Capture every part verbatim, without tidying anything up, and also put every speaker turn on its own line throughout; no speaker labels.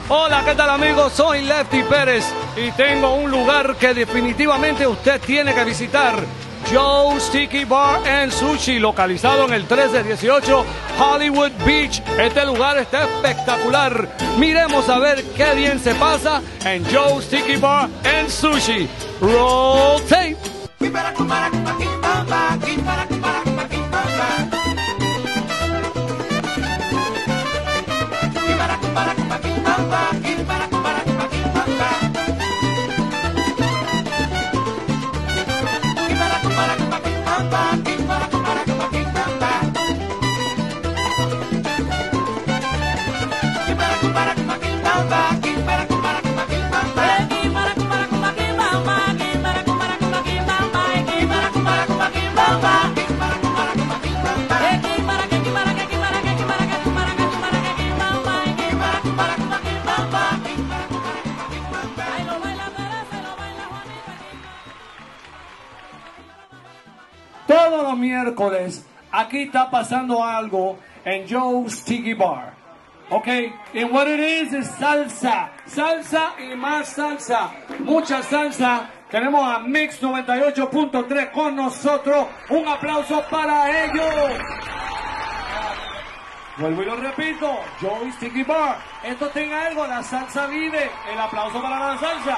Hola, ¿qué tal amigos? Soy Lefty Pérez y tengo un lugar que definitivamente usted tiene que visitar. Joe's Tiki Bar and Sushi, localizado en el trece dieciocho Hollywood Beach. Este lugar está espectacular. Miremos a ver qué bien se pasa en Joe's Tiki Bar and Sushi. Roll tape. Todos los miércoles aquí está pasando algo en Joe's Tiki Bar. Ok, and what it is is salsa, salsa y más salsa, mucha salsa. Tenemos a Mix noventa y ocho punto tres con nosotros. Un aplauso para ellos. Vuelvo y lo repito, Joe's Tiki Bar. Esto tiene algo, la salsa vive. El aplauso para la salsa.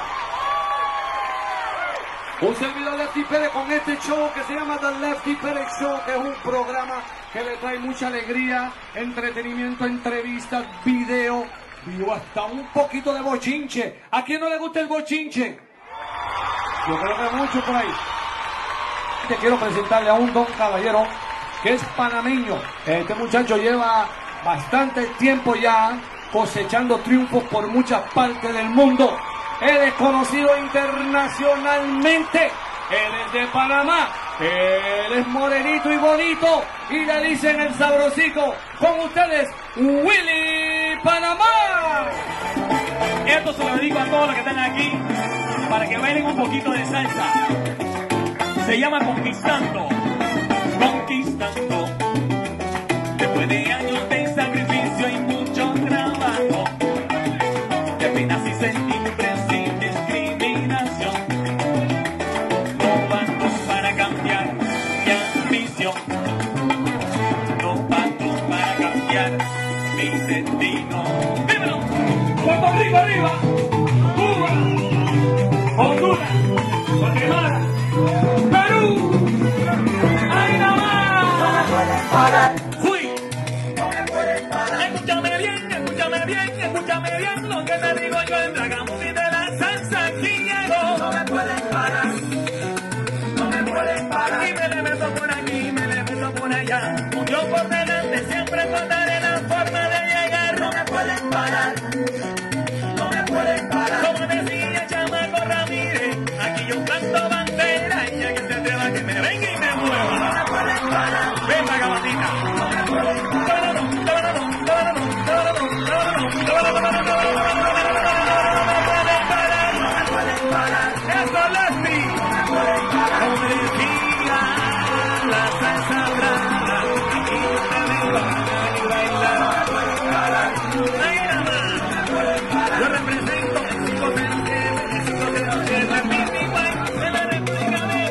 Un servidor Lefty Pérez con este show que se llama The Lefty Pérez Show, que es un programa que le trae mucha alegría, entretenimiento, entrevistas, video, video hasta un poquito de bochinche. ¿A quién no le gusta el bochinche? Yo creo que mucho por ahí. Te quiero presentarle a un don caballero que es panameño. Este muchacho lleva bastante tiempo ya cosechando triunfos por muchas partes del mundo. Él es conocido internacionalmente. Él es de Panamá. Él es morenito y bonito. Y le dicen el sabrosito. Con ustedes, Willy Panamá.
Esto se lo dedico a todos los que están aquí para que bailen un poquito de salsa. Se llama Conquistando. Conquistando. Después de años de sacrificio y mucho trabajo, de penas y sentimientos.
Puerto Rico arriba, Cuba, Honduras, Guatemala, Perú, ¡ay nada más!
¡Fui! Escúchame bien, escúchame bien, escúchame bien lo que te digo yo en Dragamundi de la salsa aquí llego. No me pueden parar, no me pueden parar. Y me le meto por aquí, me le meto por allá. Yo por delante siempre encontraré la forma de llegar. No me pueden parar. Como decía Chamaco Ramírez, aquí yo planto bandera y a que se atreva que me venga y me mueva. Ven, vagabandita. Eso, Lefty. Como me decía la salsa brava, aquí yo te vengo a bailar. Ahí nada más. Yo represento el psicoterapieuta, el psicoterapieuta, el Pipi White de la República de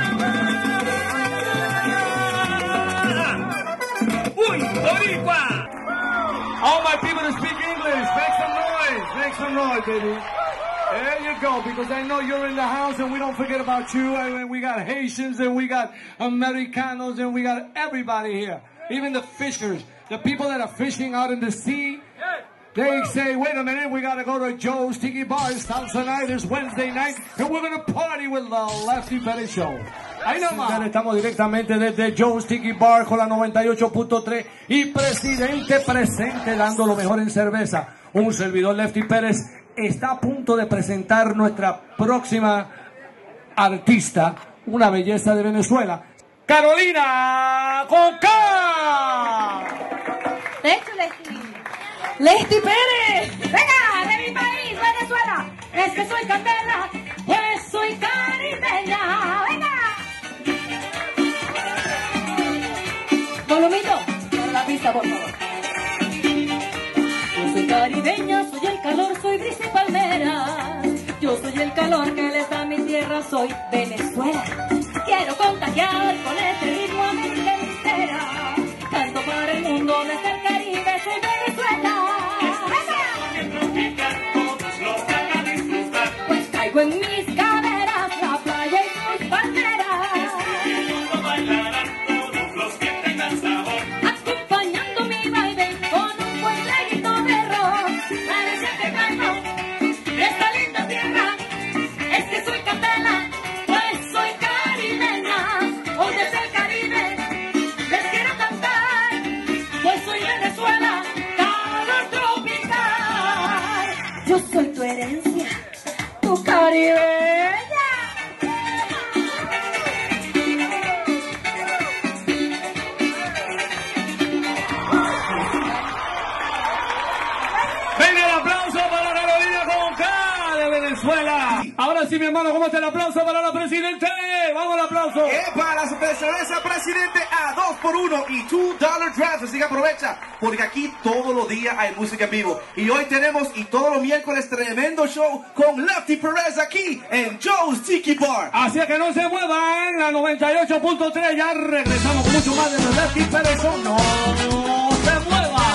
Panamá. ¡Uy, boricua!
All my people to speak English, make some noise, make some noise, baby. There you go, because I know you're in the house and we don't forget about you. And we got Haitians and we got Americanos and we got everybody here. Even the fishers, the people that are fishing out in the sea. They say, wait a minute, we gotta go to Joe's Tiki Bar. It's salsa night, it's Wednesday night, and we're gonna party with the Lefty Pérez Show. Ahí nomás. Estamos directamente desde Joe's Tiki Bar con la noventa y ocho punto tres y Presidente presente dando lo mejor en cerveza. Un servidor Lefty Pérez está a punto de presentar nuestra próxima artista, una belleza de Venezuela, Carolina con K.
Thank you, Lefty. Lefty Pérez, venga, de mi país, Venezuela. Es que soy candela, pues soy caribeña. Venga. Colomito, la pista, por favor. Yo soy caribeña, soy el calor, soy brisa y palmera. Yo soy el calor que les da mi tierra, soy Venezuela. Quiero contagiar con este ritmo a mi gente entera. Canto para el mundo desde el Caribe, soy Venezuela. Pues traigo en mis caderas la playa y sus palmeras. Acompañando mi baile con un buen traguito de ron. Parece que canto de esta linda tierra. Es que soy Candela, pues soy caribeña. Hoy desde el Caribe les quiero cantar, pues soy Venezuela, calor tropical. Yo soy tu herencia, tu caribeña.
Venga el aplauso para Carolina con K de Venezuela. Ahora sí, mi hermano, ¿cómo está el aplauso para la presidente? Vamos al aplauso.
Epa, la cerveza presidente a dos por uno y two dollar draft, así que aprovecha, porque aquí todos los días hay música en vivo. Y hoy tenemos, y todos los miércoles, tremendo show con Lefty Perez aquí en Joe's Tiki Bar.
Así es que no se muevan, la noventa y ocho punto tres, ya regresamos con mucho más de los Lefty Perez. No se muevan.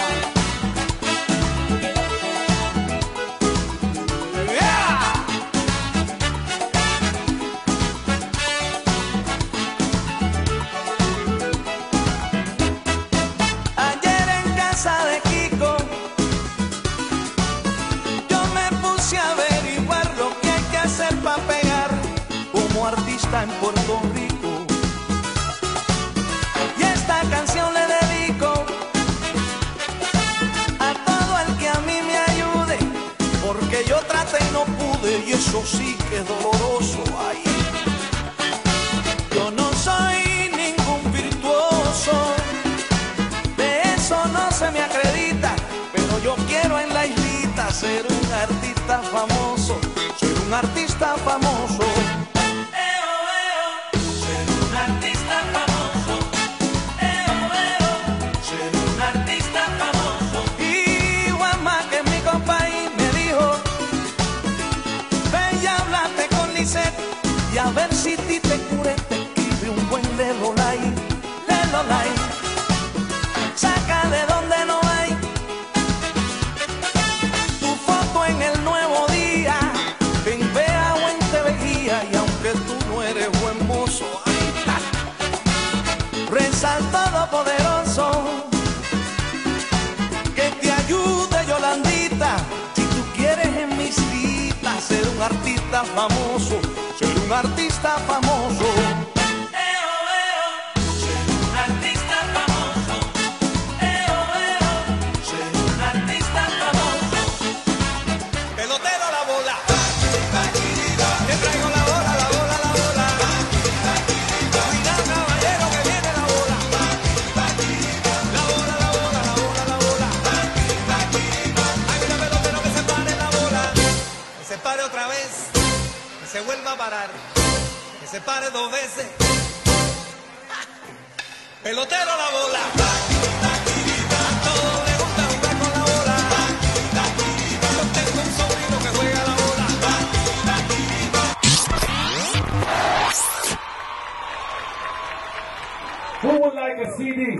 Ayer en casa de Kiko yo me puse a averiguar lo que hay que hacer para pegar como artista en Puerto Rico. Y esta canción le dedico a todo el que a mí me ayude, porque yo traté y no pude, y eso sí que es doloroso. Ay, yo no soy ningún virtuoso, de eso no se me acredita, pero yo quiero en la islita ser un artista famoso, ser un artista famoso. Eo, eo, ser un artista famoso. Eo, eo, ser un artista famoso. Y Juanma, que es mi compa, y me dijo, ve y háblate con Lisette y a ver si ti te cure, te escribe un buen lelolay, lelolay. Saca de donde no hay tu foto en el Nuevo Día, en Vea o en T V Guía, y aunque tú no eres buen mozo, ay, ta, reza al Todopoderoso que te ayude, Yolandita, si tú quieres en mis citas ser un artista famoso, ser un artista famoso. Eo, eo, ser un artista famoso. Eo, eo, ser un artista famoso. Pelotero a la bola. Te traigo la bola, la bola, la bola. Cuidado, caballero, que viene la bola. La bola, la bola, la bola, la bola. Ay, mira, pelotero, que se pare la bola. Que se pare otra vez. Que se vuelva a parar. Que se pare dos veces. Pelotero a la bola. A todos les gusta jugar con la bola. Yo tengo un sobrino que juega a la bola.
Who would like a C D?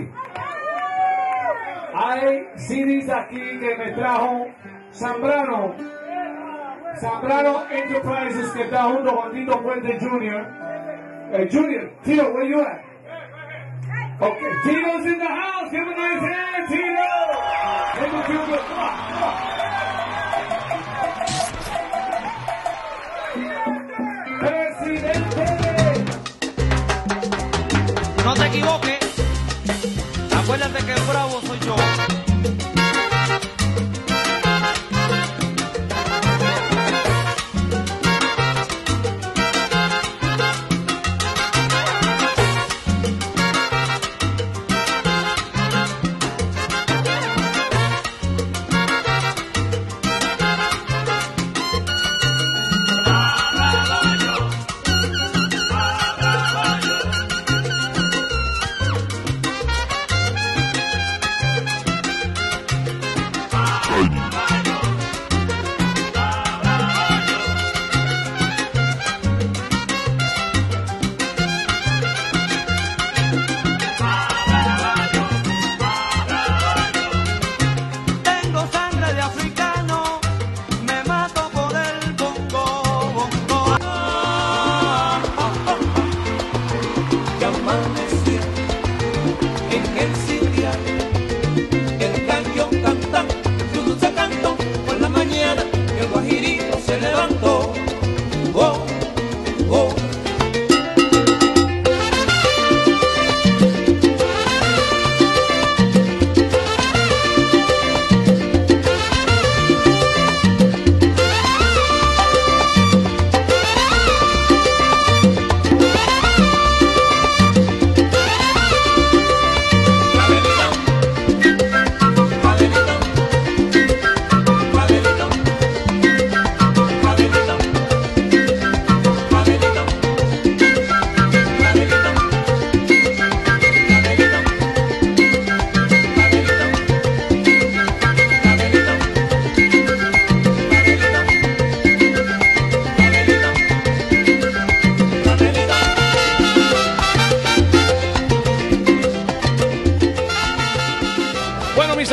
Hay C Ds aquí que me trajo Zambrano. Zambrano Enterprises, que está junto con Tito Puente junior Hey, Junior, Tito, where you at? Okay, Tito's in the house. Give him a nice hand, Tito. Make him feel good. Come on, come on. Presidente.
No te equivoques, acuérdate que el bravo soy yo.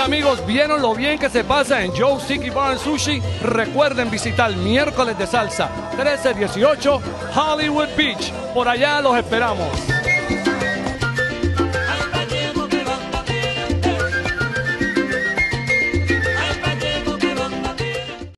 amigos, ¿vieron lo bien que se pasa en Joe's Tiki Bar and Sushi? Recuerden visitar Miércoles de Salsa, trece dieciocho Hollywood Beach. Por allá los esperamos.